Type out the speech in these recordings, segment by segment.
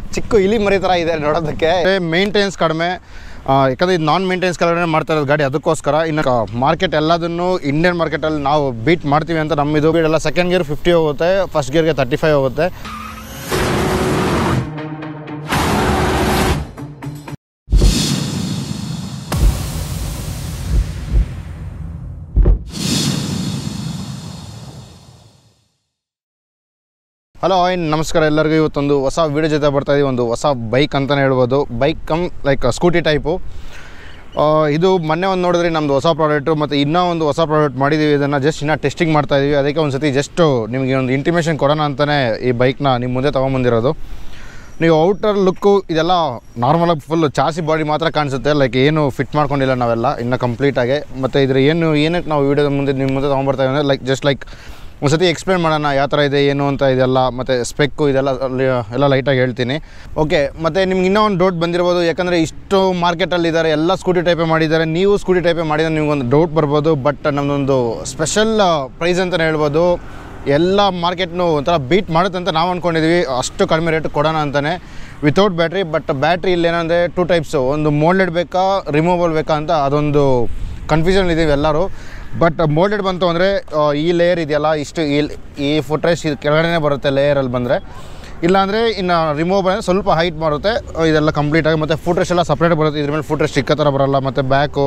ಚಿಕ್ಕ ಇಲಿ ಮರಿ ಥರ ಇದೆ ನೋಡೋದಕ್ಕೆ. ಮೇಂಟೆನೆನ್ಸ್ ಕಡಿಮೆ, ಯಾಕಂದರೆ ಇದು ನಾನ್ ಮೇಂಟೆನೆನ್ಸ್ ಕಡಿಮೆ ಮಾಡ್ತಾ ಇರೋದು ಗಾಡಿ. ಅದಕ್ಕೋಸ್ಕರ ಇನ್ನು ಮಾರ್ಕೆಟ್ ಎಲ್ಲದನ್ನು ಇಂಡಿಯನ್ ಮಾರ್ಕೆಟಲ್ಲಿ ನಾವು ಬೀಟ್ ಮಾಡ್ತೀವಿ ಅಂತ ನಮ್ಮಿದು ಎಲ್ಲ ಸೆಕೆಂಡ್ ಗೇರ್ 50 ಹೋಗುತ್ತೆ, ಫಸ್ಟ್ ಗೇರ್ಗೆ 35 ಹೋಗುತ್ತೆ. ಹಲೋ ನಮಸ್ಕಾರ ಎಲ್ಲರಿಗೂ. ಇವತ್ತೊಂದು ಹೊಸ ವೀಡಿಯೋ ಜೊತೆ ಬರ್ತಾಯಿದ್ದೀವಿ. ಒಂದು ಹೊಸ ಬೈಕ್ ಅಂತಲೇ ಹೇಳ್ಬೋದು. Bike come like scooty type. ಇದು ಮೊನ್ನೆ ಒಂದು ನೋಡಿದ್ರೆ ನಮ್ಮದು ಹೊಸ ಪ್ರಾಡಕ್ಟು, ಮತ್ತು ಇನ್ನೂ ಒಂದು ಹೊಸ ಪ್ರಾಡಕ್ಟ್ ಮಾಡಿದ್ದೀವಿ. ಇದನ್ನು ಜಸ್ಟ್ ಇನ್ನೂ ಟೆಸ್ಟಿಂಗ್ ಮಾಡ್ತಾಯಿದ್ದೀವಿ. ಅದಕ್ಕೆ ಒಂದು ಸತಿ ಜಸ್ಟು ನಿಮಗೆ ಒಂದು ಇಂಟಿಮೇಷನ್ ಕೊಡೋಣ ಅಂತಲೇ ಈ ಬೈಕ್ನ ನಿಮ್ಮ ಮುಂದೆ ತೊಗೊಂಬಂದಿರೋದು. ನೀವು ಔಟರ್ ಲುಕ್ಕು ಇದೆಲ್ಲ ನಾರ್ಮಲಾಗಿ ಫುಲ್ ಚಾಸಿ ಬಾಡಿ ಮಾತ್ರ ಕಾಣಿಸುತ್ತೆ, ಲೈಕ್ ಏನು ಫಿಟ್ ಮಾಡ್ಕೊಂಡಿಲ್ಲ ನಾವೆಲ್ಲ ಇನ್ನೂ ಕಂಪ್ಲೀಟಾಗಿ. ಮತ್ತು ಇದ್ರ ಏನಕ್ಕೆ ನಾವು ವೀಡಿಯೋದ ಮುಂದೆ ನಿಮ್ಮ ಮುಂದೆ ತೊಗೊಂಬರ್ತಾಯಿದ್ದೀವಿ ಅಂದರೆ ಲೈಕ್ ಒಂದು ಸತಿ ಎಕ್ಸ್ಪ್ಲೇನ್ ಮಾಡೋಣ ಯಾವ ಥರ ಇದೆ ಏನು ಅಂತ. ಇದೆಲ್ಲ ಮತ್ತು ಸ್ಪೆಕ್ಕು ಇದೆಲ್ಲ ಲೈಟಾಗಿ ಹೇಳ್ತೀನಿ. ಓಕೆ, ಮತ್ತು ನಿಮ್ಗೆ ಇನ್ನೂ ಒಂದು ಡೌಟ್ ಬಂದಿರ್ಬೋದು, ಯಾಕಂದರೆ ಇಷ್ಟು ಮಾರ್ಕೆಟಲ್ಲಿದ್ದಾರೆ, ಎಲ್ಲ ಸ್ಕೂಟಿ ಟೈಪೇ ಮಾಡಿದ್ದಾರೆ, ನೀವು ಸ್ಕೂಟಿ ಟೈಪೇ ಮಾಡಿದರೆ ನಿಮ್ಗೊಂದು ಡೌಟ್ ಬರ್ಬೋದು. ಬಟ್ ನಮ್ಮದೊಂದು ಸ್ಪೆಷಲ್ ಪ್ರೈಸ್ ಅಂತಲೇ ಹೇಳ್ಬೋದು. ಎಲ್ಲ ಮಾರ್ಕೆಟ್ನು ಒಂಥರ ಬೀಟ್ ಮಾಡುತ್ತೆ ಅಂತ ನಾವು ಅಂದ್ಕೊಂಡಿದ್ದೀವಿ. ಅಷ್ಟು ಕಡಿಮೆ ರೇಟ್ ಕೊಡೋಣ ಅಂತಲೇ, without battery. But battery ಇಲ್ಲೇನಂದರೆ 2 types, ಒಂದು ಮೋಲ್ಡೆಡ್ ಬೇಕಾ ರಿಮೂವಲ್ ಬೇಕಾ ಅಂತ ಅದೊಂದು ಕನ್ಫ್ಯೂಷನ್ ಇದ್ದೀವಿ ಎಲ್ಲರೂ. ಬಟ್ ಮೋಲ್ಡೆಡ್ ಬಂತು ಅಂದರೆ ಈ ಲೇಯರ್ ಇದೆಯಲ್ಲ, ಇಷ್ಟು ಈ ಫುಟ್ರೆಸ್ಟ್ ಇದು ಕೆಳಗಡೆ ಬರುತ್ತೆ ಲೇಯರಲ್ಲಿ ಬಂದರೆ. ಇಲ್ಲಾಂದರೆ ಇನ್ನು ರಿಮೂವ್ ಬಂದರೆ ಸ್ವಲ್ಪ ಹೈಟ್ ಬರುತ್ತೆ ಇದೆಲ್ಲ ಕಂಪ್ಲೀಟಾಗಿ. ಮತ್ತು ಫುಟ್ರೆಸ್ಟ್ ಎಲ್ಲ ಸಪ್ರೇಟ್ ಬರುತ್ತೆ, ಇದ್ರ ಮೇಲೆ ಫುಟ್ರೆಸ್ಟ್ ಚಿಕ್ಕ ಥರ ಬರೋಲ್ಲ. ಮತ್ತು ಬ್ಯಾಕು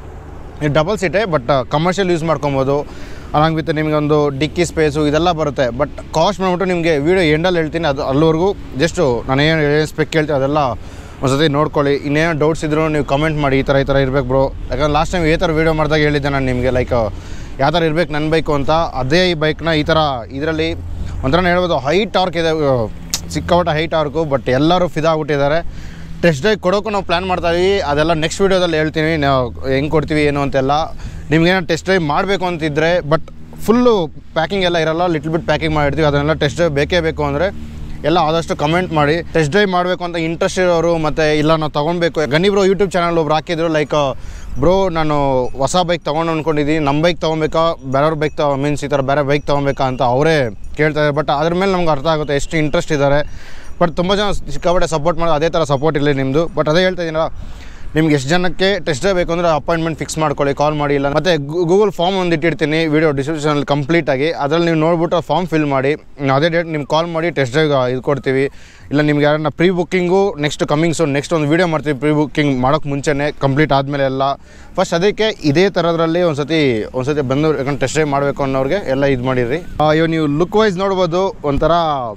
ಇದು ಡಬಲ್ ಸೀಟೇ, ಬಟ್ ಕಮರ್ಷಿಯಲ್ ಯೂಸ್ ಮಾಡ್ಕೊಬೋದು. ಅಲಾಂಗ್ ವಿತ್ ನಿಮಗೆ ಒಂದು ಡಿಕ್ಕಿ ಸ್ಪೇಸು ಇದೆಲ್ಲ ಬರುತ್ತೆ. ಬಟ್ ಕಾಸ್ಟ್ ಬಂದ್ಬಿಟ್ಟು ನಿಮಗೆ ವೀಡಿಯೋ ಎಂಡಲ್ಲಿ ಹೇಳ್ತೀನಿ. ಅದು ಅಲ್ಲಿವರೆಗೂ ಜಸ್ಟು ನಾನು ಏನು ಸ್ಪೆಕ್ ಹೇಳ್ತೀನಿ ಅದೆಲ್ಲ ಒಂದು ಸತಿ ನೋಡ್ಕೊಳ್ಳಿ. ಇನ್ನೇನೋ ಡೌಟ್ಸ್ ಇದ್ದರೂ ನೀವು ಕಮೆಂಟ್ ಮಾಡಿ, ಈ ಥರ ಇರಬೇಕು ಬ್ರೋ. ಯಾಕಂದ್ರೆ ಲಾಸ್ಟ್ ಟೈಮ್ ಈ ಥರ ವೀಡಿಯೋ ಮಾಡಿದಾಗ ಹೇಳಿದ್ದೆ ನಾನು ನಿಮಗೆ, ಲೈಕ್ ಯಾವ ಥರ ಇರಬೇಕು ನನ್ನ ಬೈಕು ಅಂತ. ಅದೇ ಈ ಬೈಕ್ನ ಈ ಥರ ಇದರಲ್ಲಿ ಒಂಥರ ಹೇಳ್ಬೋದು ಹೈ ಟಾರ್ಕ್ ಇದೆ, ಸಿಕ್ಕಾಪಟ್ಟೆ ಹೈ ಟಾರ್ಕು. ಬಟ್ ಎಲ್ಲರೂ ಫಿದಾಗ್ಬಿಟ್ಟಿದ್ದಾರೆ. ಟೆಸ್ಟ್ ಡ್ರೈವ್ ಕೊಡೋಕ್ಕೂ ನಾವು ಪ್ಲ್ಯಾನ್ ಮಾಡ್ತಾಯಿದ್ವಿ. ಅದೆಲ್ಲ ನೆಕ್ಸ್ಟ್ ವೀಡಿಯೋದಲ್ಲಿ ಹೇಳ್ತೀನಿ ನಾವು ಹೆಂಗೆ ಕೊಡ್ತೀವಿ ಏನು ಅಂತೆಲ್ಲ. ನಿಮಗೇನೋ ಟೆಸ್ಟ್ ಡ್ರೈವ್ ಮಾಡಬೇಕು ಅಂತಿದ್ದರೆ, ಬಟ್ ಫುಲ್ಲು ಪ್ಯಾಕಿಂಗ್ ಎಲ್ಲ ಇರೋಲ್ಲ, ಲಿಟ್ಲ್ ಬಿಟ್ ಪ್ಯಾಕಿಂಗ್ ಮಾಡಿರ್ತೀವಿ. ಅದನ್ನೆಲ್ಲ ಟೆಸ್ಟ್ ಡ್ರೈವ್ ಬೇಕೇ ಬೇಕು ಅಂದರೆ ಎಲ್ಲ ಆದಷ್ಟು ಕಮೆಂಟ್ ಮಾಡಿ. ಟೆಸ್ಟ್ ಡ್ರೈವ್ ಮಾಡಬೇಕು ಅಂತ ಇಂಟ್ರೆಸ್ಟ್ ಇರೋರು, ಮತ್ತು ಇಲ್ಲ ನಾವು ತೊಗೊಳ್ಬೇಕು. ಗನಿ ಬ್ರೋ ಯೂಟ್ಯೂಬ್ ಚಾನಲ್ ಒಬ್ರು ಹಾಕಿದ್ರು, ಲೈಕ್ ಬ್ರೋ ನಾನು ಹೊಸ ಬೈಕ್ ತೊಗೊಂಡು ಅಂದ್ಕೊಂಡಿದ್ದೀನಿ, ನಮ್ಮ ಬೈಕ್ ತೊಗೊಬೇಕಾ ಬೇರೆಯವ್ರ ಬೈಕ್ ಮೀನ್ಸ್ ಈ ಥರ ಬೇರೆ ಬೈಕ್ ತೊಗೊಬೇಕಾ ಅಂತ ಅವರೇ ಕೇಳ್ತಾಯಿದ್ದಾರೆ. ಬಟ್ ಅದ್ರ ಮೇಲೆ ನಮ್ಗೆ ಅರ್ಥ ಆಗುತ್ತೆ ಎಷ್ಟು ಇಂಟ್ರೆಸ್ಟ್ ಇದ್ದಾರೆ. ಬಟ್ ತುಂಬ ಜನ ಸಿಕ್ಕಾಪಟ್ಟೆ ಸಪೋರ್ಟ್ ಮಾಡೋದು, ಅದೇ ಥರ ಸಪೋರ್ಟ್ ಇರಲಿ ನಿಮ್ಮದು. ಬಟ್ ಅದೇ ಹೇಳ್ತಾ ಇದ್ದೀನಲ್ಲ, ನಿಮ್ಗೆ ಎಷ್ಟು ಜನಕ್ಕೆ ಟೆಸ್ಟ್ ಡ್ರೈವ್ ಬೇಕು ಅಂದರೆ ಅಪಾಯಿಂಟ್ಮೆಂಟ್ ಫಿಕ್ಸ್ ಮಾಡ್ಕೊಳ್ಳಿ, ಕಾಲ್ ಮಾಡಿ. ಇಲ್ಲ ಮತ್ತು ಗೂಗಲ್ ಫಾರ್ಮ್ ಒಂದು ಇಟ್ಟಿರ್ತೀನಿ ವಿಡಿಯೋ ಡಿಸ್ಕ್ರಿಪ್ಷನಲ್ಲಿ ಕಂಪ್ಲೀಟಾಗಿ. ಅದರಲ್ಲಿ ನೀವು ನೋಡ್ಬಿಟ್ಟು ಫಾರ್ಮ್ ಫಿಲ್ ಮಾಡಿ, ಅದೇ ಡೇಟ್ ನಿಮ್ಗೆ ಕಾಲ್ ಮಾಡಿ ಟೆಸ್ಟ್ ಡ್ರೈವ್ ಇದು ಕೊಡ್ತೀವಿ. ಇಲ್ಲ ನಿಮ್ಗೆ ಯಾರನ್ನ pre booking next comings next ಒಂದು ವೀಡಿಯೋ ಮಾಡ್ತೀವಿ ಪ್ರೀ ಬುಕ್ಕಿಂಗ್ ಮಾಡೋಕ್ಕೆ ಮುಂಚೆನೇ, ಕಂಪ್ಲೀಟ್ ಆದಮೇಲೆ ಎಲ್ಲ. ಫಸ್ಟ್ ಅದಕ್ಕೆ ಇದೇ ಥರದ್ರಲ್ಲಿ ಒಂದು ಸತಿ ಬಂದು ಯಾಕಂದ್ರೆ ಟೆಸ್ಟ್ ಡ್ರೈವ್ ಮಾಡಬೇಕು ಅನ್ನೋರಿಗೆ ಎಲ್ಲ ಇದು ಮಾಡಿರಿ. ಇವಾಗ ನೀವು ಲುಕ್ ವೈಸ್ ನೋಡ್ಬೋದು, ಒಂಥರ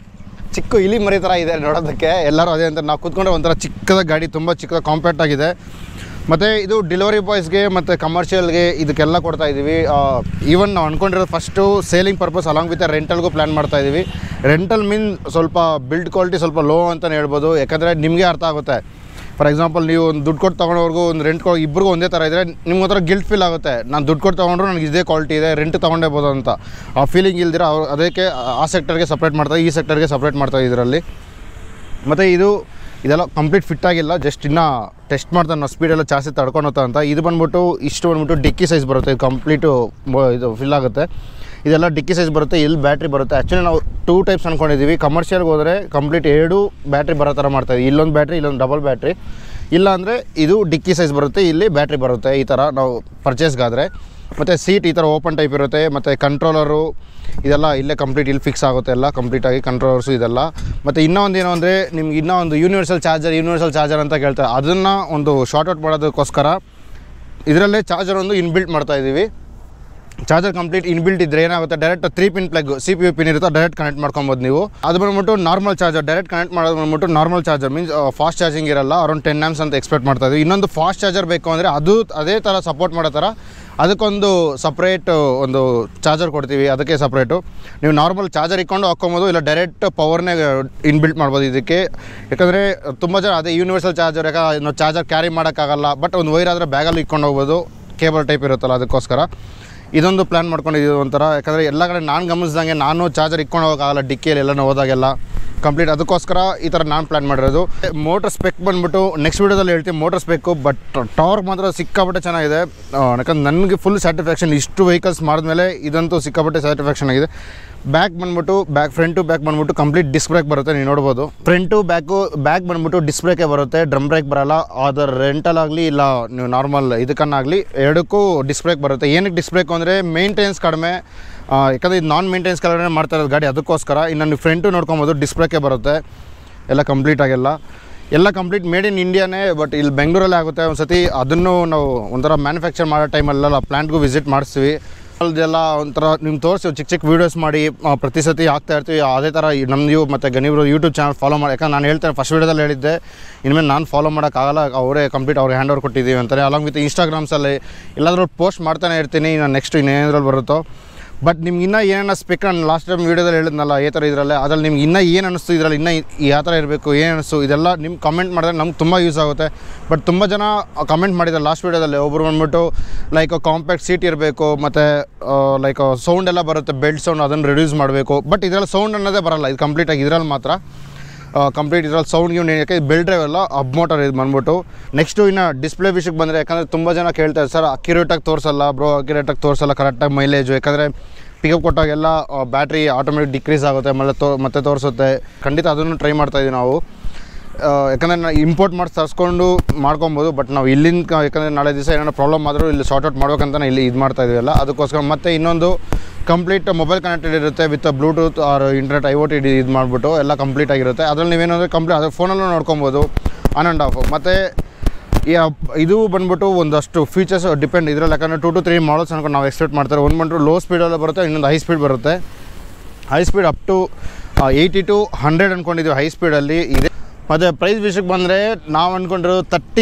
ಚಿಕ್ಕ ಇಲಿ ಮರಿ ಥರ ಇದೆ ನೋಡೋದಕ್ಕೆ. ಎಲ್ಲರೂ ಅದೇ ಅಂತ ನಾವು ಕೂತ್ಕೊಂಡ್ರೆ ಒಂಥರ ಚಿಕ್ಕದ ಗಾಡಿ, ತುಂಬ ಚಿಕ್ಕದ ಕಾಂಪ್ಯಾಕ್ಟ್ ಆಗಿದೆ. ಮತ್ತು ಇದು ಡೆಲಿವರಿ ಬಾಯ್ಸ್ಗೆ ಮತ್ತು ಕಮರ್ಷಿಯಲ್ಗೆ ಇದಕ್ಕೆಲ್ಲ ಕೊಡ್ತಾಯಿದ್ದೀವಿ. ಈವನ್ ನಾವು ಅಂದ್ಕೊಂಡಿರೋದು first selling purpose along with ರೆಂಟಲ್ಗೂ ಪ್ಲ್ಯಾನ್ ಮಾಡ್ತಾಯಿದ್ದೀವಿ. ರೆಂಟಲ್ ಮೀನ್ ಸ್ವಲ್ಪ ಬಿಲ್ಡ್ ಕ್ವಾಲಿಟಿ ಸ್ವಲ್ಪ ಲೋ ಅಂತಲೇ ಹೇಳ್ಬೋದು. ಯಾಕಂದರೆ ನಿಮಗೆ ಅರ್ಥ ಆಗುತ್ತೆ. ಫಾರ್ ಎಕ್ಸಾಂಪಲ್ ನೀವು ಒಂದು ದುಡ್ಡು ಕೊಟ್ಟು ತೊಗೊಂಡವ್ರಿಗೂ ಒಂದು ರೆಂಟ್ ಇಬ್ಬರಿಗೂ ಒಂದೇ ಥರ ಇದ್ದರೆ ನಿಮ್ಗೆ ಒಂಥರ ಗಿಲ್ಟ್ ಫೀಲ್ ಆಗುತ್ತೆ. ನಾನು ದುಡ್ಡು ಕೊಟ್ಟು ತೊಗೊಂಡ್ರು ನನಗೆ ಇದೇ ಕ್ವಾಲಿಟಿ ಇದೆ, ರೆಂಟ್ ತೊಗೊಂಡೇಬೋದು ಅಂತ ಆ ಫೀಲಿಂಗ್ ಇಲ್ದಿರ ಅವ್ರು ಅದಕ್ಕೆ ಆ ಸೆಕ್ಟರ್ಗೆ ಸಪ್ರೇಟ್ ಮಾಡ್ತಾರೆ, ಈ ಸೆಕ್ಟರ್ಗೆ ಸಪ್ರೇಟ್ ಮಾಡ್ತಾರೆ ಇದರಲ್ಲಿ. ಮತ್ತು ಇದೆಲ್ಲ ಕಂಪ್ಲೀಟ್ ಫಿಟ್ ಆಗಿಲ್ಲ, ಜಸ್ಟ್ ಇನ್ನೂ ಟೆಸ್ಟ್ ಮಾಡ್ತಾರೆ ನಾವು ಸ್ಪೀಡೆಲ್ಲ ಜಾಸ್ತಿ ತಡ್ಕೊಂಡು ಹೋಗ್ತಾ ಅಂತ. ಇದು ಬಂದ್ಬಿಟ್ಟು ಡಿಕ್ಕಿ ಸೈಜ್ ಬರುತ್ತೆ, ಇದು ಕಂಪ್ಲೀಟು ಇದು ಫಿಲ್ ಆಗುತ್ತೆ. ಇದೆಲ್ಲ ಡಿಕ್ಕಿ ಸೈಜ್ ಬರುತ್ತೆ. ಇಲ್ಲಿ ಬ್ಯಾಟ್ರಿ ಬರುತ್ತೆ. ಆ್ಯಕ್ಚುಲಿ ನಾವು 2 ಟೈಪ್ಸ್ ಅಂದ್ಕೊಂಡಿದ್ದೀವಿ. ಕಮರ್ಷಿಯಲ್ಗೆ ಹೋದರೆ ಕಂಪ್ಲೀಟ್ 2 ಬ್ಯಾಟ್ರಿ ಬರೋ ಥರ ಮಾಡ್ತಾಯಿದ್ದೀವಿ. ಇಲ್ಲೊಂದು ಬ್ಯಾಟ್ರಿ, ಇಲ್ಲೊಂದು ಡಬಲ್ ಬ್ಯಾಟ್ರಿ. ಇಲ್ಲ ಅಂದರೆ ಇದು ಡಿಕ್ಕಿ ಸೈಜ್ ಬರುತ್ತೆ, ಇಲ್ಲಿ ಬ್ಯಾಟ್ರಿ ಬರುತ್ತೆ ಈ ಥರ ನಾವು ಪರ್ಚೇಸ್ಗಾದರೆ. ಮತ್ತು ಸೀಟ್ ಈ ಥರ ಓಪನ್ ಟೈಪ್ ಇರುತ್ತೆ. ಮತ್ತು ಕಂಟ್ರೋಲರು ಇದೆಲ್ಲ ಇಲ್ಲೇ ಕಂಪ್ಲೀಟ್ ಇಲ್ಲಿ ಫಿಕ್ಸ್ ಆಗುತ್ತೆ ಎಲ್ಲ ಕಂಪ್ಲೀಟಾಗಿ ಕಂಟ್ರೋಲರ್ಸು ಇದೆಲ್ಲ. ಮತ್ತು ಇನ್ನೊಂದು ಏನು ಅಂದರೆ ನಿಮ್ಗೆ ಇನ್ನೂ ಒಂದು ಯೂನಿವರ್ಸಲ್ ಚಾರ್ಜರ್ ಅಂತ ಕೇಳ್ತಾರೆ. ಅದನ್ನು ಒಂದು ಶಾರ್ಟ್ ಔಟ್ ಮಾಡೋದಕ್ಕೋಸ್ಕರ ಇದರಲ್ಲೇ ಚಾರ್ಜರ್ ಒಂದು ಇನ್ಬಿಲ್ಟ್ ಮಾಡ್ತಾಯಿದ್ದೀವಿ. ಚಾರ್ಜರ್ ಕಂಪ್ಲೀಟ್ ಇನ್ಬಿಲ್ಟ್ ಇದ್ದರೆ ಏನಾಗುತ್ತೆ, direct 3 pin plug CPU pin ಇರುತ್ತೆ, ಡೈರೆಕ್ಟ್ ಕನೆಕ್ಟ್ ಮಾಡ್ಕೊಬೋದು ನೀವು. ಅದು ಬಂದ್ಬಿಟ್ಟು ನಾರ್ಮಲ್ ಚಾರ್ಜರ್, ಡೈರೆಕ್ಟ್ ಕನೆಕ್ಟ್ ಮಾಡೋದು ಬಂದ್ಬಿಟ್ಟು normal charger means fast charging ಇರಲ್ಲ, ಅರೌಂಡ್ 10 amps ಅಂತ ಎಕ್ಸ್ಪೆಕ್ಟ್ ಮಾಡ್ತಾಯಿದ್ವಿ. ಇನ್ನೊಂದು ಫಾಸ್ಟ್ ಚಾರ್ಜರ್ ಬೇಕು ಅಂದರೆ ಅದೇ ಥರ ಸಪೋರ್ಟ್ ಮಾಡೋ ಥರ ಅದಕ್ಕೊಂದು ಸಪ್ರೇಟ್ ಒಂದು ಚಾರ್ಜರ್ ಕೊಡ್ತೀವಿ, ಅದಕ್ಕೆ ಸಪ್ರೇಟು. ನೀವು ನಾರ್ಮಲ್ ಚಾರ್ಜರ್ ಇಟ್ಕೊಂಡು ಹಾಕ್ಕೊಬೋದು, ಇಲ್ಲ ಡೈರೆಕ್ಟ್ ಪವರ್ನೇ ಇನ್ಬಿಲ್ಟ್ ಮಾಡ್ಬೋದು ಇದಕ್ಕೆ. ಯಾಕಂದರೆ ತುಂಬ ಜನ ಅದೇ ಯೂನಿವರ್ಸಲ್ ಚಾರ್ಜರ್, ಯಾಕಂದ್ರೆ ನಾವು ಚಾರ್ಜರ್ ಕ್ಯಾರಿ ಮಾಡೋಕ್ಕಾಗಲ್ಲ. ಬಟ್ ಒಂದು ವೈರ್ ಆದರೆ ಬ್ಯಾಗಲ್ಲಿ ಇಟ್ಕೊಂಡು ಹೋಗ್ಬೋದು, ಕೇಬಲ್ ಟೈಪ್ ಇರುತ್ತಲ್ಲ ಅದಕ್ಕೋಸ್ಕರ ಇದೊಂದು ಪ್ಲ್ಯಾನ್ ಮಾಡ್ಕೊಂಡಿದ್ದೀವಿ ಒಂಥರ. ಯಾಕಂದರೆ ಎಲ್ಲ ಕಡೆ ನಾನು ಗಮನಿಸಿದಂಗೆ ನಾನು ಚಾರ್ಜರ್ ಇಟ್ಕೊಂಡು ಹೋಗೋಕ್ಕಾಗಲ್ಲ ಡಿಕ್ಕಿಯಲ್ಲಿ ಎಲ್ಲನೂ ಹೋದಾಗೆಲ್ಲ ಕಂಪ್ಲೀಟ್. ಅದಕ್ಕೋಸ್ಕರ ಈ ಥರ ನಾನು ಪ್ಲ್ಯಾನ್ ಮಾಡಿರೋದು. ಮೋಟರ್ ಸ್ಪೆಕ್ ಬಂದುಬಿಟ್ಟು ನೆಕ್ಸ್ಟ್ ವೀಡಿಯೋದಲ್ಲಿ ಹೇಳ್ತೀವಿ ಮೋಟರ್ ಸ್ಪೆಕ್ಕು. ಬಟ್ ಟಾರ್ಕ್ ಮಾತ್ರ ಸಿಕ್ಕಾಪಟ್ಟೆ ಚೆನ್ನಾಗಿದೆ. ಯಾಕಂದ್ರೆ ನನಗೆ ಫುಲ್ ಸ್ಯಾಟಿಸ್ಫ್ಯಾಕ್ಷನ್. ಇಷ್ಟು ವೆಹಿಕಲ್ಸ್ ಮಾಡಿದ್ಮೇಲೆ ಇದಂತೂ ಸಿಕ್ಕಾಪಟ್ಟೆ ಸ್ಯಾಟಿಸ್ಫ್ಯಾಕ್ಷನ್ ಆಗಿದೆ. ಬ್ಯಾಕ್ ಬಂದ್ಬಿಟ್ಟು ಫ್ರಂಟ್ ಟು ಬ್ಯಾಕ್ ಬಂದ್ಬಿಟ್ಟು ಕಂಪ್ಲೀಟ್ ಡಿಸ್ಕ್ ಬ್ರೇಕ್ ಬರುತ್ತೆ, ನೀವು ನೋಡ್ಬೋದು. ಫ್ರಂಟ್ ಟು ಬ್ಯಾಕ್ ಬಂದ್ಬಿಟ್ಟು ಡಿಸ್ಕ್ ಬ್ರೇಕೇ ಬರುತ್ತೆ, ಡ್ರಮ್ ಬ್ರೇಕ್ ಬರಲ್ಲ. ಅದರ ರೆಂಟಲ್ ಆಗಲಿ ಇಲ್ಲ ನೀವು ನಾರ್ಮಲ್ ಇದಕ್ಕನ್ನಾಗಲಿ ಎರಡಕ್ಕೂ ಡಿಸ್ಕ್ ಬ್ರೇಕ್ ಬರುತ್ತೆ. ಏನಕ್ಕೆ ಡಿಸ್ಕ್ ಬ್ರೇಕ್ ಅಂದರೆ ಮೇಂಟೆನೆನ್ಸ್ ಕಡಿಮೆ, ಯಾಕಂದರೆ ಇದು ನಾನ್ ಮೇಂಟೆನೆನ್ಸ್ ಕಲರೇ ಮಾಡ್ತಾ ಇರೋದು ಗಾಡಿ, ಅದಕ್ಕೋಸ್ಕರ. ಇನ್ನು ನೀವು ಫ್ರಂಟು ನೋಡ್ಕೊಬೋದು ಡಿಸ್ಕ್ ಬ್ರೇಕೇ ಬರುತ್ತೆ ಎಲ್ಲ ಕಂಪ್ಲೀಟ್ ಆಗಿಲ್ಲ, ಎಲ್ಲ ಕಂಪ್ಲೀಟ್ ಮೇಡ್ ಇನ್ ಇಂಡಿಯಾನೇ. ಬಟ್ ಇಲ್ಲಿ ಬೆಂಗಳೂರಲ್ಲೇ ಆಗುತ್ತೆ. ಒಂದು ಸತಿ ಅದನ್ನು ನಾವು ಒಂಥರ ಮ್ಯಾನುಫ್ಯಾಕ್ಚರ್ ಮಾಡೋ ಟೈಮಲ್ಲೆಲ್ಲ ಪ್ಲ್ಯಾಂಟ್ಗೂ ವಿಸಿಟ್ ಮಾಡಿಸ್ತೀವಿ. ಅದೆಲ್ಲ ಒಂಥರ ನಿಮ್ಗೆ ತೋರಿಸಿ ಚಿಕ್ಕ ವೀಡಿಯೋಸ್ ಮಾಡಿ ಪ್ರತಿ ಸತಿ ಹಾಕ್ತಾ ಇರ್ತೀವಿ. ಅದೇ ಥರ ನಮ್ಮದು ಮತ್ತು ಗಣಿಬ್ರು ಯೂಟ್ಯೂಬ್ ಚಾನಲ್ ಫಾಲೋ ಮಾಡಿ. ಯಾಕಂದ್ರೆ ನಾನು ಹೇಳ್ತೇನೆ ಫಸ್ಟ್ ವೀಡಿಯೋದಲ್ಲಿ ಹೇಳಿದ್ದೆ, ಇನ್ಮೇಲೆ ನಾನು ಫಾಲೋ ಮಾಡೋಕ್ಕಾಗಲ್ಲ, ಅವರೇ ಕಂಪ್ಲೀಟ್ ಅವ್ರಿಗೆ ಹ್ಯಾಂಡ್ ಓವರ್ ಕೊಟ್ಟಿದ್ದೀವಿ ಅಂತಾರೆ. ಅಲಾಂಗ್ ವಿತ್ ಇನ್ಸ್ಟಾಗ್ರಾಮ್ಸಲ್ಲಿ ಎಲ್ಲಾದರೂ ಪೋಸ್ಟ್ ಮಾಡ್ತಾನೆ ಇರ್ತೀನಿ, ನಾನು ನೆಕ್ಸ್ಟ್ ಇನ್ನೇನದ್ರಲ್ಲಿ ಬರುತ್ತೋ. ಬಟ್ ನಿಮ್ಗೆ ಇನ್ನೂ ಏನೇನು ಸ್ಪೆಕ್ ನಾನು ಲಾಸ್ಟ್ ಟೈಮ್ ವೀಡಿಯೋದಲ್ಲಿ ಹೇಳಿದ್ನಲ್ಲ ಈ ಥರ ಇದರಲ್ಲೇ, ಅದ್ರಲ್ಲಿ ನಿಮ್ಗೆ ಇನ್ನೂ ಏನು ಅನ್ನಿಸ್ತು, ಇದರಲ್ಲಿ ಇನ್ನೂ ಯಾವ ಥರ ಇರಬೇಕು, ಏನು ಅನ್ನಿಸ್ತು, ಇದೆಲ್ಲ ನಿಮ್ಮ ಕಮೆಂಟ್ ಮಾಡಿದ್ರೆ ನಮ್ಗೆ ತುಂಬ ಯೂಸ್ ಆಗುತ್ತೆ. ಬಟ್ ತುಂಬ ಜನ ಕಮೆಂಟ್ ಮಾಡಿದ್ದಾರೆ ಲಾಸ್ಟ್ ವೀಡಿಯೋದಲ್ಲಿ. ಒಬ್ಬರು ಬಂದ್ಬಿಟ್ಟು ಲೈಕ್ ಕಾಂಪ್ಯಾಕ್ಟ್ ಸೀಟ್ ಇರಬೇಕು, ಮತ್ತು ಲೈಕ್ ಸೌಂಡ್ ಎಲ್ಲ ಬರುತ್ತೆ, ಬೆಲ್ಟ್ ಸೌಂಡ್, ಅದನ್ನು ರಿಡ್ಯೂಸ್ ಮಾಡಬೇಕು. ಬಟ್ ಇದರಲ್ಲಿ ಸೌಂಡ್ ಅನ್ನೋದೇ ಬರೋಲ್ಲ, ಇದು ಕಂಪ್ಲೀಟಾಗಿ ಇದರಲ್ಲಿ ಮಾತ್ರ ಕಂಪ್ಲೀಟ್ ಇದರಲ್ಲಿ ಸೌಂಡ್ ಗಿವ್ ಯಾಕೆ ಬೆಲ್ ಡ್ರೈವ್ ಎಲ್ಲ ಅಬ್ ಮೋಟರ್ ಇದು ಬಂದ್ಬಿಟ್ಟು. ನೆಕ್ಸ್ಟು ಇನ್ನು ಡಿಸ್ಪ್ಲೇ ವಿಷಯಕ್ಕೆ ಬಂದರೆ, ಯಾಕಂದರೆ ತುಂಬ ಜನ ಕೇಳ್ತಾರೆ ಸರ್ ಅಕ್ಯುರೇಟಾಗಿ ತೋರಿಸಲ್ಲ ಬ್ರೋ, ಅಕ್ಯುರೇಟಾಗಿ ತೋರಿಸಲ್ಲ ಕರೆಕ್ಟಾಗಿ ಮೈಲೇಜು. ಯಾಕಂದರೆ ಪಿಕಪ್ ಕೊಟ್ಟಾಗೆಲ್ಲ ಬ್ಯಾಟ್ರಿ ಆಟೋಮೆಟಿಕ್ ಡಿಕ್ರೀಸ್ ಆಗುತ್ತೆ, ಮತ್ತೆ ತೋರಿಸುತ್ತೆ. ಖಂಡಿತ ಅದನ್ನು ಟ್ರೈ ಮಾಡ್ತಾಯಿದ್ದೀವಿ ನಾವು. ಯಾಕಂದರೆ ನಾವು ಇಂಪೋರ್ಟ್ ಮಾಡಿ ತರಿಸ್ಕೊಂಡು ಮಾಡ್ಕೊಬೋದು. ಬಟ್ ನಾವು ಇಲ್ಲಿಂದ ಯಾಕಂದರೆ ನಾಳೆ ದಿವಸ ಏನಾದ್ರು ಪ್ರಾಬ್ಲಮ್ ಆದರೂ ಇಲ್ಲಿ ಸಾರ್ಟ್ ಔಟ್ ಮಾಡ್ಬೇಕಂತ ಇಲ್ಲಿ ಇದು ಮಾಡ್ತಾಯಿದ್ದೀವಲ್ಲ, ಅದಕ್ಕೋಸ್ಕರ. ಮತ್ತು ಇನ್ನೊಂದು ಕಂಪ್ಲೀಟ್ ಮೊಬೈಲ್ ಕನೆಕ್ಟೆಡ್ ಇರುತ್ತೆ with Bluetooth or internet IoT ಇದು ಮಾಡಿಬಿಟ್ಟು ಎಲ್ಲ ಕಂಪ್ಲೀಟ್ ಆಗಿರುತ್ತೆ. ಅದರಲ್ಲಿ ನೀವೇನಾದರೂ ಕಂಪ್ಲೀಟ್ ಅದು ಫೋನಲ್ಲೂ ನೋಡ್ಕೊಬೋದು ಆನ್ ಆ್ಯಂಡ್ ಆಫ್. ಮತ್ತು ಇದು ಬಂದ್ಬಿಟ್ಟು ಒಂದಷ್ಟು ಫೀಚರ್ಸ್ ಡಿಪೆಂಡ್ ಇದರಲ್ಲಿ. ಯಾಕಂದರೆ 2 to 3 ಮಾಡಲ್ಸ್ ಅನ್ಕೊಂಡು ನಾವು ಎಕ್ಸ್ಪೆಕ್ಟ್ ಮಾಡ್ತಾರೆ. ಒಂದು ಬಂದು ಲೋ ಸ್ಪೀಡಲ್ಲೇ ಬರುತ್ತೆ, ಇನ್ನೊಂದು ಹೈ ಸ್ಪೀಡ್ ಬರುತ್ತೆ. High speed up to 80 to 100 ಅಂದ್ಕೊಂಡಿದ್ದೀವಿ ಹೈ ಸ್ಪೀಡಲ್ಲಿ ಇದೆ. ಮತ್ತು ಪ್ರೈಸ್ ವಿಷಯಕ್ಕೆ ಬಂದರೆ ನಾವು ಅಂದ್ಕೊಂಡಿರೋದು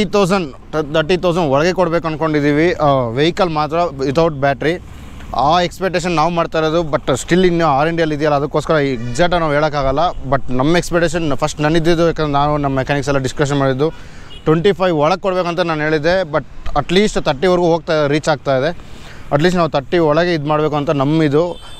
30,000 ಒಳಗೆ ಕೊಡಬೇಕು ಅಂದ್ಕೊಂಡಿದ್ದೀವಿ ವೆಹಿಕಲ್ ಮಾತ್ರ ವಿತೌಟ್ ಬ್ಯಾಟ್ರಿ. ಆ ಎಕ್ಸ್ಪೆಕ್ಟೇಷನ್ ನಾವು ಮಾಡ್ತಾ ಇರೋದು. ಬಟ್ ಸ್ಟಿಲ್ ಇನ್ನೂ R&Dಯಲ್ಲಿ ಇದೆಯಲ್ಲ, ಅದಕ್ಕೋಸ್ಕರ ಎಕ್ಸಾಕ್ಟಾಗಿ ನಾವು ಹೇಳೋಕ್ಕಾಗಲ್ಲ. ಬಟ್ ನಮ್ಮ ಎಕ್ಸ್ಪೆಕ್ಟೇಷನ್ ಫಸ್ಟ್ ನನ್ನಿದ್ದು, ಯಾಕಂದ್ರೆ ನಾವು ನಮ್ಮ ಮೆಕ್ಯಾನಿಕ್ಸ್ ಎಲ್ಲ ಡಿಸ್ಕಷನ್ ಮಾಡಿದ್ದು 25 ಒಳಗೆ ಕೊಡಬೇಕಂತ ನಾನು ಹೇಳಿದ್ದೆ. ಬಟ್ ಅಟ್ಲೀಸ್ಟ್ 30ವರೆಗೂ ರೀಚ್ ಆಗ್ತಾಯಿದೆ. ಅಟ್ಲೀಸ್ಟ್ ನಾವು 30 ಒಳಗೆ ಇದು ಮಾಡಬೇಕು ಅಂತ ನಮ್ಮಿದು.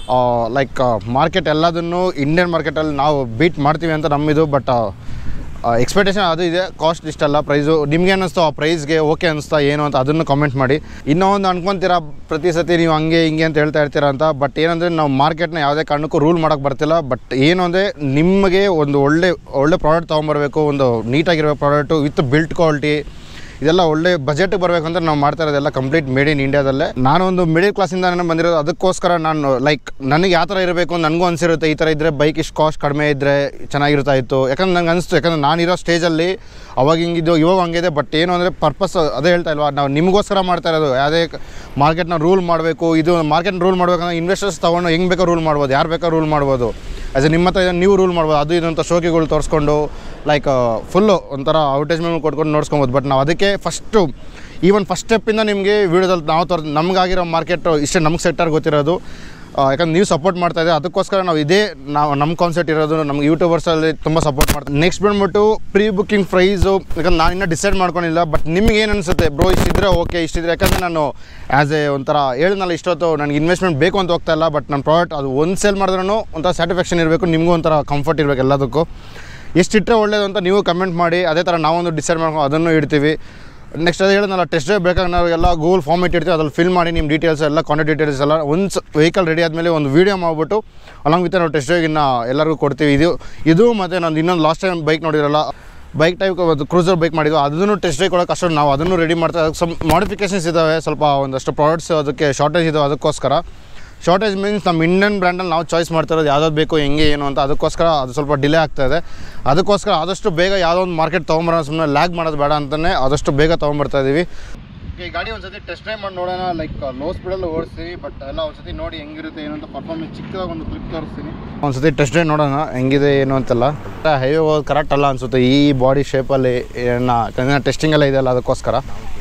ಲೈಕ್ ಮಾರ್ಕೆಟ್ ಎಲ್ಲದನ್ನು ಇಂಡಿಯನ್ ಮಾರ್ಕೆಟಲ್ಲಿ ನಾವು ಬೀಟ್ ಮಾಡ್ತೀವಿ ಅಂತ ನಮ್ಮಿದು. ಬಟ್ ಎಕ್ಸ್ಪೆಕ್ಟೇಷನ್ ಅದು ಇದೆ. ಕಾಸ್ಟ್ ಇಷ್ಟಲ್ಲ, ಪ್ರೈಸು ನಿಮ್ಗೆ ಅನ್ನಿಸ್ತು ಆ ಪ್ರೈಸ್ಗೆ ಓಕೆ ಅನ್ನಿಸ್ತಾ ಏನು ಅಂತ ಅದನ್ನು ಕಮೆಂಟ್ ಮಾಡಿ. ಇನ್ನೂ ಒಂದು ಅನ್ಕೊತೀರಾ ಪ್ರತಿ ಸತಿ ನೀವು ಹಂಗೆ ಹಿಂಗೆ ಅಂತ ಹೇಳ್ತಾ ಇರ್ತೀರಾ ಅಂತ. ಬಟ್ ಏನಂದರೆ ನಾವು ಮಾರ್ಕೆಟ್ನ ಯಾವುದೇ ಕಾರಣಕ್ಕೂ ರೂಲ್ ಮಾಡೋಕ್ಕೆ ಬರ್ತಿಲ್ಲ. ಬಟ್ ಏನು ಅಂದರೆ ನಿಮಗೆ ಒಂದು ಒಳ್ಳೆ ಪ್ರಾಡಕ್ಟ್ ತೊಗೊಂಬರ್ಬೇಕು, ಒಂದು ನೀಟಾಗಿರೋ ಪ್ರಾಡಕ್ಟು ವಿತ್ ಬಿಲ್ಟ್ ಕ್ವಾಲಿಟಿ, ಇದೆಲ್ಲ ಒಳ್ಳೆ ಬಜೆಟ್ಗೆ ಬರಬೇಕಂತ ನಾವು ಮಾಡ್ತಾ ಇರೋದೆಲ್ಲ ಕಂಪ್ಲೀಟ್ ಮೇಡ್ ಇನ್ ಇಂಡಿಯಾದಲ್ಲೇ. ನಾನೊಂದು ಮಿಡಲ್ ಕ್ಲಾಸಿಂದ ಬಂದಿರೋದು, ಅದಕ್ಕೋಸ್ಕರ ನಾನು ಲೈಕ್ ನನಗೆ ಯಾವ ಥರ ಇರಬೇಕು ಅಂತ ನನಗೂ ಅನಿಸಿರುತ್ತೆ. ಈ ಥರ ಇದ್ದರೆ ಬೈಕ್ ಇಷ್ಟು ಕಾಸ್ಟ್ ಕಡಿಮೆ ಇದ್ದರೆ ಚೆನ್ನಾಗಿರ್ತಾ ಇತ್ತು. ಯಾಕಂದ್ರೆ ನಂಗೆ ಅನಿಸ್ತು, ಯಾಕಂದರೆ ನಾನಿರೋ ಸ್ಟೇಜಲ್ಲಿ ಅವಾಗ ಹಿಂಗಿದ್ದು ಇವಾಗ ಹಂಗಿದೆ. ಬಟ್ ಏನು ಅಂದರೆ ಪರ್ಪಸ್ ಅದೇ ಹೇಳ್ತಾ ಇಲ್ವಾ, ನಾವು ನಿಮಗೋಸ್ಕರ ಮಾಡ್ತಾ ಇರೋದು. ಯಾವುದೇ ಮಾರ್ಕೆಟ್ನ ರೂಲ್ ಮಾಡಬೇಕು, ಇದು ಮಾರ್ಕೆಟ್ನ ರೂಲ್ ಮಾಡಬೇಕಂದ್ರೆ ಇನ್ವೆಸ್ಟರ್ಸ್ ತೊಗೊಂಡು ಹೆಂಗೆ ಬೇಕೋ ರೂಲ್ ಮಾಡ್ಬೋದು, ಯಾರು ಬೇಕೋ ರೂಲ್ ಮಾಡ್ಬೋದು. ಆ್ಯಸ್ ಎ ನಿಮ್ಮ ಹತ್ರ ನೀವು ರೂಲ್ ಮಾಡ್ಬೋದು. ಅದು ಇದು ಅಂತ ಶೋಕಿಗಳು ತೋರಿಸ್ಕೊಂಡು ಲೈಕ್ ಫುಲ್ಲು ಒಂಥರ ಅಡ್ವರ್ಟೈಸ್ಮೆಂಟ್ ಕೊಟ್ಕೊಂಡು ನೋಡ್ಸ್ಕೊಬೋದು. ಬಟ್ ನಾವು ಅದಕ್ಕೆ ಫಸ್ಟ್ ಸ್ಟೆಪ್ಪಿಂದ ನಿಮಗೆ ವೀಡಿಯೋದಲ್ಲಿ ನಾವು ನಮಗಾಗಿರೋ ಮಾರ್ಕೆಟು ಇಷ್ಟೇ ನಮ್ಗೆ ಸೆಕ್ಟರ್ ಗೊತ್ತಿರೋದು. ಯಾಕಂದ್ರೆ ನೀವು ಸಪೋರ್ಟ್ ಮಾಡ್ತಾಯಿದ್ದೆ, ಅದಕ್ಕೋಸ್ಕರ ನಾವು ನಮ್ಮ ಕಾನ್ಸೆಪ್ಟ್ ಇರೋದು. ನಮ್ಗೆ ಯೂಟ್ಯೂಬರ್ಸಲ್ಲಿ ತುಂಬ ಸಪೋರ್ಟ್ ಮಾಡ್ತಾರೆ. ನೆಕ್ಸ್ಟ್ ಬಂದ್ಬಿಟ್ಟು ಪ್ರೀ ಬುಕ್ಕಿಂಗ್ ಪ್ರೈಸು, ಯಾಕಂದ್ರೆ ನಾನು ಇನ್ನೂ ಡಿಸೈಡ್ ಮಾಡ್ಕೊಂಡಿಲ್ಲ. ಬಟ್ ನಿಮ್ಗೆ ಏನು ಅನಿಸುತ್ತೆ ಬ್ರೋ, ಇಷ್ಟಿದ್ರೆ ಓಕೆ, ಇಷ್ಟಿದ್ರೆ. ಯಾಕಂದರೆ ನಾನು ಆ್ಯಸ್ ಎ ಒಂಥರ ಹೇಳಿದ್ನಲ್ಲ ಇಷ್ಟೊತ್ತು ನನಗೆ ಇನ್ವೆಸ್ಟ್ಮೆಂಟ್ ಬೇಕು ಅಂತ ಹೋಗ್ತಾ ಇಲ್ಲ. ಬಟ್ ನನ್ನ ಪ್ರಾಡಕ್ಟ್ ಅದು ಒಂದು ಸೇಲ್ ಮಾಡಿದ್ರೂ ಒಂಥರ ಸ್ಯಾಟಿಸ್ಫ್ಯಾಕ್ಷನ್ ಇರಬೇಕು, ನಿಮಗೂ ಒಂಥರ ಕಂಫರ್ಟ್ ಇರಬೇಕು ಎಲ್ಲದಕ್ಕೂ. ಎಷ್ಟಿಟ್ಟರೆ ಒಳ್ಳೇದು ಅಂತ ನೀವು ಕಮೆಂಟ್ ಮಾಡಿ. ಅದೇ ಥರ ನಾವೊಂದು ಡಿಸೈಡ್ ಮಾಡ್ಕೊಂಡು ಅದನ್ನು ಇಡ್ತೀವಿ. ನೆಕ್ಸ್ಟ್ ಅದು ಹೇಳಿದ್ನಲ್ಲ ಟೆಸ್ಟ್ ಡ್ರೈವ್ ಬೇಕಾಗಿ ನಾವು ಎಲ್ಲ ಗೂಗಲ್ ಫಾರ್ಮೆಟ್ ಇಡ್ತೀವಿ, ಅದ್ರಲ್ಲಿ ಫಿಲ್ ಮಾಡಿ ನಿಮ್ಮ ಡೀಟೇಲ್ಸ್ ಎಲ್ಲ ಕಾಂಟ್ಯಾಕ್ಟ್ ಡೀಟೇಲ್ಸ್ ಎಲ್ಲ ಒಂದು ವೆಹಿಕಲ್ ರೆಡಿ ಆದಮೇಲೆ ಒಂದು ವೀಡಿಯೋ ಮಾಡಿಬಿಟ್ಟು ಅಲಾಂಗ್ ವಿತ್ ನಾವು ಟೆಸ್ಟ್ ಡ್ರೈವ್ ಎಲ್ಲರಿಗೂ ಕೊಡ್ತೀವಿ. ಇದು ಮತ್ತು ನಾನು ಇನ್ನೊಂದು ಲಾಸ್ಟ್ ಟೈಮ್ ಬೈಕ್ ನೋಡಿರಲ್ಲ, ಬೈಕ್ ಟೈಪ್ ಕ್ರೂಸರ್ ಬೈಕ್ ಮಾಡಿದ್ವಿ, ಅದನ್ನು ಟೆಸ್ಟ್ ಡ್ರೈವ್ ಕೊಡೋಕೆ ಅಷ್ಟು ನಾವು ಅದನ್ನು ರೆಡಿ ಮಾಡ್ತಾ. ಅದಕ್ಕೆ ಸ್ವಲ್ಪ ಮಾಡಿಫಿಕೇಷನ್ಸ್ ಇದ್ದಾವೆ, ಸ್ವಲ್ಪ ಒಂದಷ್ಟು ಪ್ರಾಡಕ್ಟ್ಸ್ ಅದಕ್ಕೆ ಶಾರ್ಟೇಜ್ ಇದ್ದಾವೆ. ಅದಕ್ಕೋಸ್ಕರ ಶಾರ್ಟೇಜ್ ಮೀನ್ಸ್ ನಮ್ಮ ಇಂಡಿಯನ್ ಬ್ರ್ಯಾಂಡಲ್ಲಿ ನಾವು ಚಾಯ್ಸ್ ಮಾಡ್ತಿರೋದು ಯಾವ್ದಾದ್ರು ಬೇಕು ಹೆಂಗೆ ಏನು ಅಂತ. ಅದಕ್ಕೋಸ್ಕರ ಅದು ಸ್ವಲ್ಪ ಡಿಲೇ ಆಗ್ತಾಯಿದೆ. ಅದಕ್ಕೋಸ್ಕರ ಆದಷ್ಟು ಬೇಗ ಯಾವುದೋ ಒಂದು ಮಾರ್ಕೆಟ್ ತೊಗೊಂಬರೋಣ, ಸುಮ್ಮನೆ ಲ್ಯಾಗ್ ಮಾಡೋದು ಬೇಡ ಅಂತಲೇ ಆದಷ್ಟು ಬೇಗ ತೊಗೊಂಬರ್ತಾ ಇದ್ದೀವಿ. ಈ ಗಾಡಿ ಒಂದು ಸತಿ ಟೆಸ್ಟ್ ಡ್ರೈವ್ ಮಾಡಿ ನೋಡೋಣ. ಲೈಕ್ ಲೋ ಸ್ಪೀಡಲ್ಲಿ ಓಡಿಸ್ತೀವಿ. ಬಟ್ ಎಲ್ಲ ಒಂದು ಸತಿ ನೋಡಿ ಹೆಂಗಿರುತ್ತೆ ಏನು ಅಂತ ಪರ್ಫಾರ್ಮೆನ್ಸ್ ಚಿಕ್ಕದಾಗ ಒಂದು ಕ್ಲಿಪ್ ತೋರಿಸ್ತೀನಿ. ಒಂದು ಸತಿ ಟೆಸ್ಟ್ ಡ್ರೈವ್ ನೋಡೋಣ ಹೆಂಗಿದೆ ಏನು ಅಂತೆಲ್ಲ. ಹೈವೇ ಹೋಗೋದು ಕರೆಕ್ಟ್ ಅಲ್ಲ ಅನಿಸುತ್ತೆ ಈ ಬಾಡಿ ಶೇಪಲ್ಲಿ. ಟೆಸ್ಟಿಂಗೆಲ್ಲ ಇದೆಯಲ್ಲ, ಅದಕ್ಕೋಸ್ಕರ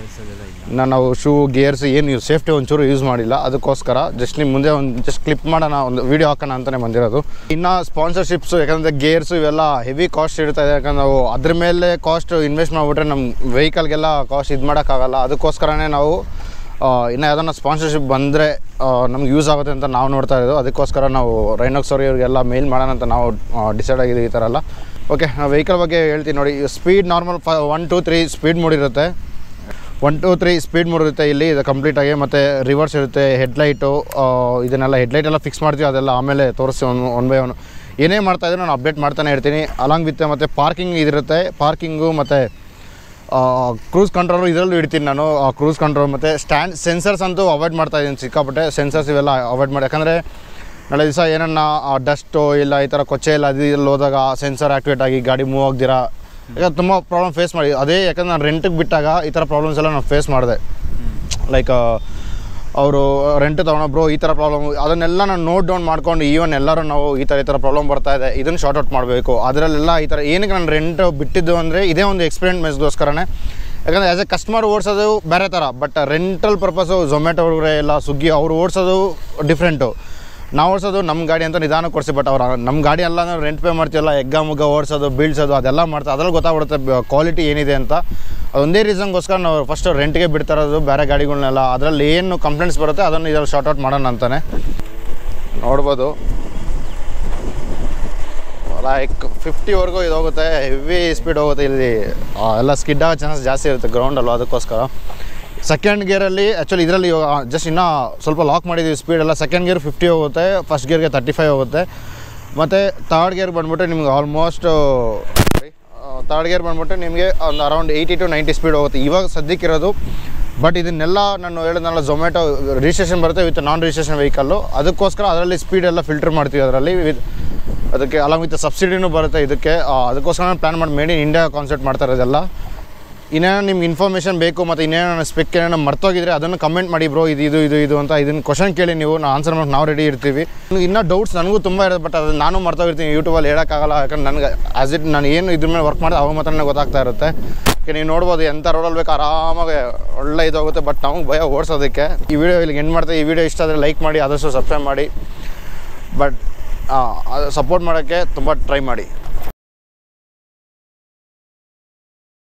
ನಾವು ಶೂ ಗೇರ್ಸ್ ಏನು ಸೇಫ್ಟಿ ಒಂಚೂರು ಯೂಸ್ ಮಾಡಿಲ್ಲ. ಅದಕ್ಕೋಸ್ಕರ ಜಸ್ಟ್ ನಿಮ್ಮ ಮುಂದೆ ಜಸ್ಟ್ ಕ್ಲಿಪ್ ಮಾಡೋಣ, ಒಂದು ವೀಡಿಯೋ ಹಾಕೋಣ ಅಂತಲೇ ಬಂದಿರೋದು. ಇನ್ನು ಸ್ಪಾನ್ಸರ್ಶಿಪ್ಸು, ಯಾಕಂದರೆ ಗೇರ್ಸು ಇವೆಲ್ಲ ಹೆವಿ ಕಾಸ್ಟ್ ಇರ್ತಾಯಿದೆ. ಯಾಕಂದ್ರೆ ನಾವು ಅದ್ರ ಮೇಲೆ ಕಾಸ್ಟ್ ಇನ್ವೆಸ್ಟ್ ಮಾಡಿಬಿಟ್ರೆ ನಮ್ಮ ವೆಹಿಕಲ್ಗೆಲ್ಲ ಕಾಸ್ಟ್ ಇದು ಮಾಡೋಕ್ಕಾಗಲ್ಲ. ಅದಕ್ಕೋಸ್ಕರನೇ ನಾವು ಇನ್ನು ಯಾವ್ದಾನ ಸ್ಪಾನ್ಸರ್ಶಿಪ್ ಬಂದರೆ ನಮ್ಗೆ ಯೂಸ್ ಆಗುತ್ತೆ ಅಂತ ನಾವು ನೋಡ್ತಾ ಇರೋದು. ಅದಕ್ಕೋಸ್ಕರ ನಾವು ರೈನಾಕ್ಸ್ ಅವರಿಗೆಲ್ಲ ಮೇಲ್ ಮಾಡೋಣ ಅಂತ ನಾವು ಡಿಸೈಡ್ ಆಗಿದ್ದೀವಿ ಈ ಥರ ಎಲ್ಲ. ಓಕೆ, ನಾವು ವೆಹಿಕಲ್ ಬಗ್ಗೆ ಹೇಳ್ತೀನಿ ನೋಡಿ. ಸ್ಪೀಡ್ ನಾರ್ಮಲ್ 1 2 3 ಸ್ಪೀಡ್ ಮೋಡ್ ಇರುತ್ತೆ. 1 2 3 ಸ್ಪೀಡ್ ಮೋಡ್ ಇರುತ್ತೆ ಇಲ್ಲಿ, ಇದು ಕಂಪ್ಲೀಟಾಗಿ. ಮತ್ತು ರಿವರ್ಸ್ ಇರುತ್ತೆ, ಹೆಡ್ಲೈಟು, ಇದನ್ನೆಲ್ಲ ಹೆಡ್ಲೈಟ್ ಎಲ್ಲ ಫಿಕ್ಸ್ ಮಾಡ್ತೀವಿ, ಅದೆಲ್ಲ ಆಮೇಲೆ ತೋರಿಸಿ ಒನ್ ಬೈ ಒನ್ ಏನೇ ಮಾಡ್ತಾಯಿದ್ರು ನಾನು ಅಪ್ಡೇಟ್ ಮಾಡ್ತಾನೆ ಇರ್ತೀನಿ. ಅಲಾಂಗ್ ವಿತ್ ಮತ್ತು ಪಾರ್ಕಿಂಗ್ ಇದಿರುತ್ತೆ, ಪಾರ್ಕಿಂಗು ಮತ್ತು ಕ್ರೂಸ್ ಕಂಟ್ರೋಲು ಇದರಲ್ಲೂ ಇಡ್ತೀನಿ ನಾನು. ಕ್ರೂಸ್ ಕಂಟ್ರೋಲ್ ಮತ್ತು ಸ್ಟ್ಯಾಂಡ್ ಸೆನ್ಸರ್ಸ್ ಅಂತೂ ಅವಾಯ್ಡ್ ಮಾಡ್ತಾಯಿದ್ದೀನಿ ಸಿಕ್ಕಾಪಟ್ಟೆ. ಸೆನ್ಸರ್ಸ್ ಇವೆಲ್ಲ ಅವಾಯ್ಡ್ ಮಾಡಿ, ಯಾಕಂದರೆ ನಾಳೆ ದಿವಸ ಏನನ್ನ ಡಸ್ಟು ಇಲ್ಲ ಈ ಥರ ಕೊಚ್ಚೆ ಇಲ್ಲ ಅದು ಇಲ್ಲಿ ಹೋದಾಗ ಸೆನ್ಸರ್ ಆ್ಯಕ್ಟಿವೇಟ್ ಆಗಿ ಗಾಡಿ ಮೂವ್ ಆಗ್ದಿರಾ, ಯಾಕಂದ್ರೆ ತುಂಬ ಪ್ರಾಬ್ಲಮ್ ಫೇಸ್ ಮಾಡಿ ಅದೇ. ಯಾಕಂದ್ರೆ ನಾನು ರೆಂಟಿಗೆ ಬಿಟ್ಟಾಗ ಈ ಥರ ಪ್ರಾಬ್ಲಮ್ಸ್ ಎಲ್ಲ ನಾನು ಫೇಸ್ ಮಾಡಿದೆ. ಲೈಕ್ ಅವರು ರೆಂಟ್ ತೊಗೊಂಡ್ರು ಈ ಥರ ಪ್ರಾಬ್ಲಮ್, ಅದನ್ನೆಲ್ಲ ನಾನು ನೋಟ್ ಡೌನ್ ಮಾಡ್ಕೊಂಡು ಈವನ್ ಎಲ್ಲರೂ ನಾವು ಈ ಥರ ಪ್ರಾಬ್ಲಮ್ ಬರ್ತಾಯಿದೆ, ಇದನ್ನು ಶಾರ್ಟ್ ಔಟ್ ಮಾಡಬೇಕು. ಅದರಲ್ಲೆಲ್ಲ ಈ ಥರ ಏನಕ್ಕೆ ನಾನು ರೆಂಟ್ ಬಿಟ್ಟಿದ್ದು ಅಂದರೆ ಇದೇ ಒಂದು ಎಕ್ಸ್ಪೀರಿಯನ್ಸ್ಗೋಸ್ಕರನೇ. ಯಾಕಂದರೆ ಆ್ಯಸ್ ಎ ಕಸ್ಟಮರ್ ಓಡಿಸೋದು ಬೇರೆ ಥರ, ಬಟ್ ರೆಂಟಲ್ ಪರ್ಪಸ್ಸು ಝೊಮ್ಯಾಟೊ ಅವ್ರಿಗೆ ಎಲ್ಲ ಸ್ವಿಗ್ಗಿ ಅವ್ರು ಓಡಿಸೋದು ಡಿಫ್ರೆಂಟು. ನಾವು ಓಡಿಸೋದು ನಮ್ಮ ಗಾಡಿ ಅಂತ ನಿಧಾನಕ್ಕೆ ಕೊಡಿಸಿ, ಬಟ್ ಅವ್ರು ನಮ್ಮ ಗಾಡಿ ಎಲ್ಲ ನಾವು ರೆಂಟ್ ಪೇ ಮಾಡ್ತೀವಲ್ಲ, ಎಗ್ಗ ಮುಗ್ಗ ಓಡಿಸೋದು ಬೀಳ್ಸೋದು ಅದೆಲ್ಲ ಮಾಡ್ತಾರೆ. ಅದ್ರಲ್ಲಿ ಗೊತ್ತಾಗ್ಬಿಡುತ್ತೆ ಕ್ವಾಲಿಟಿ ಏನಿದೆ ಅಂತ. ಅದೊಂದೇ ರೀಸನ್ಗೋಸ್ಕರ ನಾವು ಫಸ್ಟ್ ರೆಂಟ್ಗೆ ಬಿಡ್ತಾ ಇರೋದು ಬೇರೆ ಗಾಡಿಗಳನ್ನೆಲ್ಲ. ಅದರಲ್ಲಿ ಏನು ಕಂಪ್ಲೇಂಟ್ಸ್ ಬರುತ್ತೆ ಅದನ್ನು ಇದರಲ್ಲಿ ಶಾರ್ಟ್ ಔಟ್ ಮಾಡೋಣ ಅಂತಾನೆ. ನೋಡ್ಬೋದು ಲೈಕ್ 50ವರೆಗೂ ಇದು ಹೋಗುತ್ತೆ, ಹೆವಿ ಸ್ಪೀಡ್ ಹೋಗುತ್ತೆ. ಇಲ್ಲಿ ಎಲ್ಲ ಸ್ಕಿಡ್ ಆಗೋ ಚಾನ್ಸ್ ಜಾಸ್ತಿ ಇರುತ್ತೆ ಗ್ರೌಂಡಲ್ಲೂ, ಅದಕ್ಕೋಸ್ಕರ. ಸೆಕೆಂಡ್ ಗೇರಲ್ಲಿ ಆ್ಯಕ್ಚುಲಿ ಇದರಲ್ಲಿ ಜಸ್ಟ್ ಇನ್ನೂ ಸ್ವಲ್ಪ ಲಾಕ್ ಮಾಡಿದ್ದೀವಿ ಸ್ಪೀಡೆಲ್ಲ. ಸೆಕೆಂಡ್ ಗೇರ್ 50 ಹೋಗುತ್ತೆ, ಫಸ್ಟ್ ಗೇರ್ಗೆ 35 ಹೋಗುತ್ತೆ. ಮತ್ತು ಥರ್ಡ್ ಗೇರ್ ಬಂದ್ಬಿಟ್ಟು ನಿಮ್ಗೆ ಆಲ್ಮೋಸ್ಟ್ ಥರ್ಡ್ ಗೇರ್ ಬಂದ್ಬಿಟ್ಟು ನಿಮಗೆ ಒಂದು ಅರೌಂಡ್ 80 to 90 ಸ್ಪೀಡ್ ಹೋಗುತ್ತೆ ಇವಾಗ ಸದ್ಯಕ್ಕಿರೋದು. ಬಟ್ ಇದನ್ನೆಲ್ಲ ನಾನು ಹೇಳಿದ್ನಲ್ಲ ಝೊಮ್ಯಾಟೊ ರಿಜಿಸ್ಟ್ರೇಷನ್ ಬರುತ್ತೆ ವಿತ್ ನಾನ್ ರಿಜಿಸ್ಟ್ರೇಷನ್ ವೆಹಿಕಲ್ಲು, ಅದಕ್ಕೋಸ್ಕರ ಅದರಲ್ಲಿ ಸ್ಪೀಡೆಲ್ಲ ಫಿಲ್ಟರ್ ಮಾಡ್ತೀವಿ ಅದರಲ್ಲಿ. ಅದಕ್ಕೆ ಅಲಾಂಗ್ ವಿತ್ ಸಬ್ಸಿಡಿನೂ ಬರುತ್ತೆ ಇದಕ್ಕೆ. ಅದಕ್ಕೋಸ್ಕರ ನಾನು ಪ್ಲ್ಯಾನ್ ಮಾಡಿ ಮೇಡ್ ಇನ್ ಇಂಡಿಯಾ ಕಾನ್ಸೆಪ್ಟ್ ಮಾಡ್ತಾ ಇರೋದೆಲ್ಲ. ಇನ್ನೇನೋ ನಿಮ್ಗೆ ಇನ್ಫಾರ್ಮೇಷನ್ ಬೇಕು ಮತ್ತು ಇನ್ನೇನೋ ಸ್ಪೆಕ್ ಏನೋ ಮರ್ತೋಗಿದ್ರೆ ಅದನ್ನು ಕಮೆಂಟ್ ಮಾಡಿ ಬ್ರೋ ಇದು ಅಂತ. ಇದನ್ನು ಕ್ವಶನ್ ಕೇಳಿ ನೀವು, ನಾನು ಆನ್ಸರ್ ಮಾಡೋಕ್ಕೆ ನಾವು ರೆಡಿ ಇರ್ತೀವಿ. ಇನ್ನೂ ಡೌಟ್ಸ್ ನನಗೂ ತುಂಬ ಇರೋದು, ಬಟ್ ಅದು ನಾನು ಮರ್ತೋಗಿರ್ತೀನಿ ಯೂಟ್ಯೂಬಲ್ಲಿ ಹೇಳೋಕ್ಕಾಗಲ್ಲ. ಯಾಕಂದ್ರೆ ನನಗೆ ಆ್ಯಸ್ ಇಟ್ ನಾನು ಏನು ಇದ್ರ ಮೇಲೆ ವರ್ಕ್ ಮಾಡಿದೆ ಅವಾಗ ಮಾತ್ರ ನನಗೆ ಗೊತ್ತಾಗ್ತಾ ಇರುತ್ತೆ. ನೀವು ನೋಡ್ಬೋದು ಎಂಥ ರೋಡಲ್ಲಿ ಬೇಕು ಆರಾಮಾಗಿ ಒಳ್ಳೆ ಇದಾಗುತ್ತೆ, ಬಟ್ ನಮಗೆ ಭಯ ಓಡಿಸೋದಕ್ಕೆ. ಈ ವಿಡಿಯೋ ಇಲ್ಲಿಗೆ ಎಂಡ್ ಮಾಡ್ತೀವಿ. ಈ ವಿಡಿಯೋ ಇಷ್ಟ ಆದರೆ ಲೈಕ್ ಮಾಡಿ, ಆದಷ್ಟು ಸಬ್ಸ್ಕ್ರೈಬ್ ಮಾಡಿ, ಬಟ್ ಸಪೋರ್ಟ್ ಮಾಡೋಕ್ಕೆ ತುಂಬ ಟ್ರೈ ಮಾಡಿ.